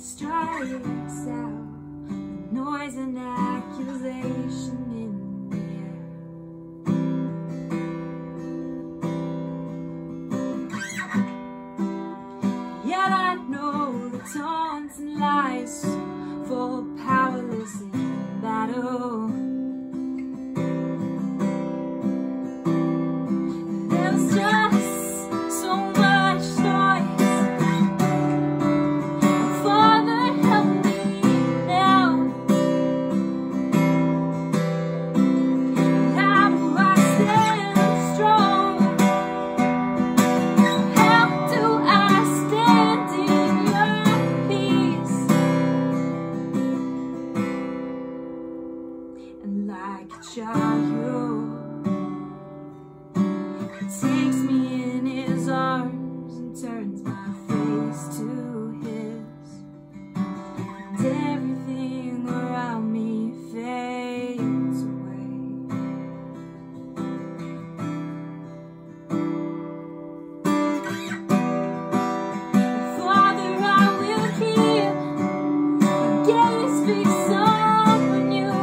strikes out, noise and accusation in the air. Yet I know the taunts and lies fall powerless in battle. There's just so much noise. Father, help me now. How do I stand strong? How do I stand in your peace? And like a child, takes me in his arms and turns my face to his, and everything around me fades away. Father, I will hear my gaze fixed on you.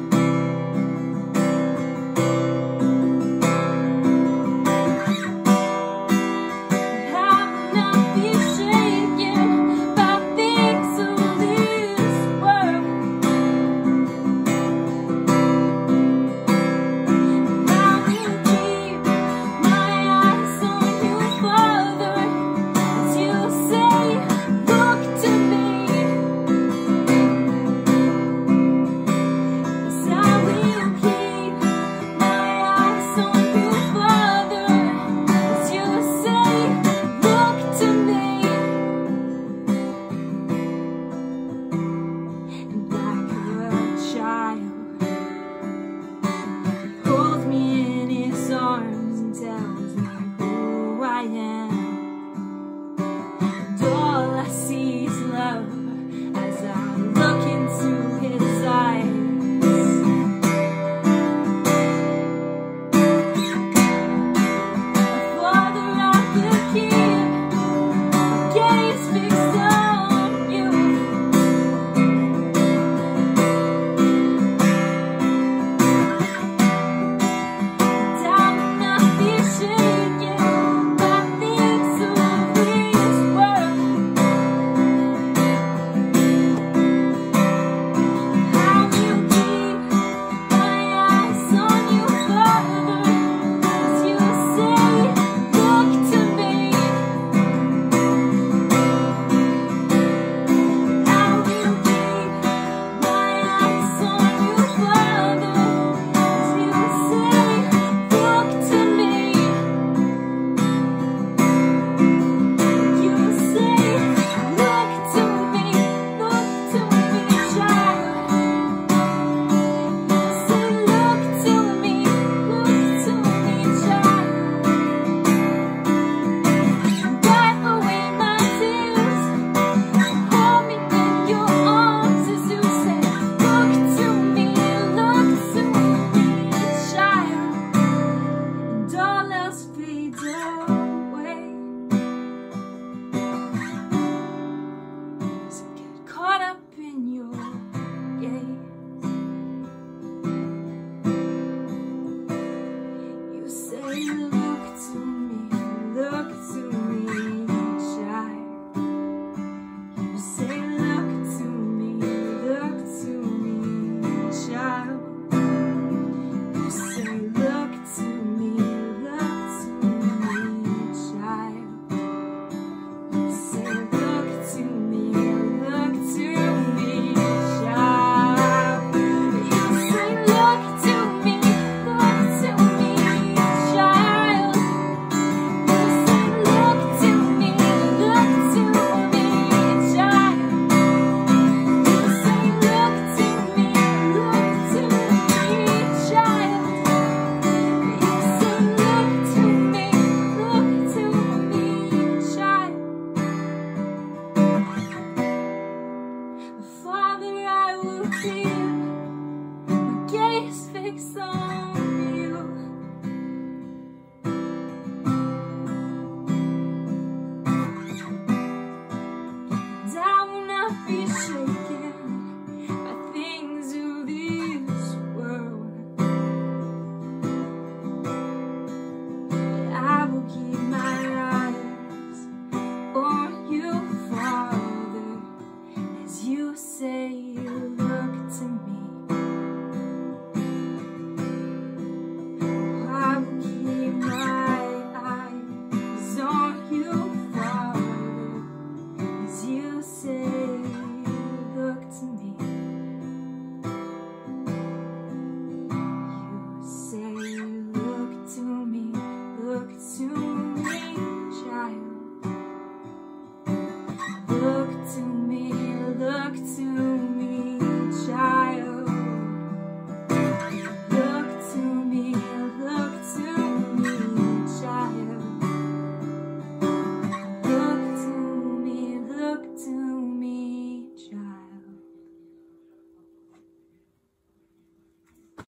Tells me who I am, and all I see is love as I look into his eyes. Father, I will hear my gaze fixed on you. Caught up in your gaze, you say, look to me, child. You say, look to me, child. You say, look to me, child. You say, look to me. Father, I will keep my gaze fixed on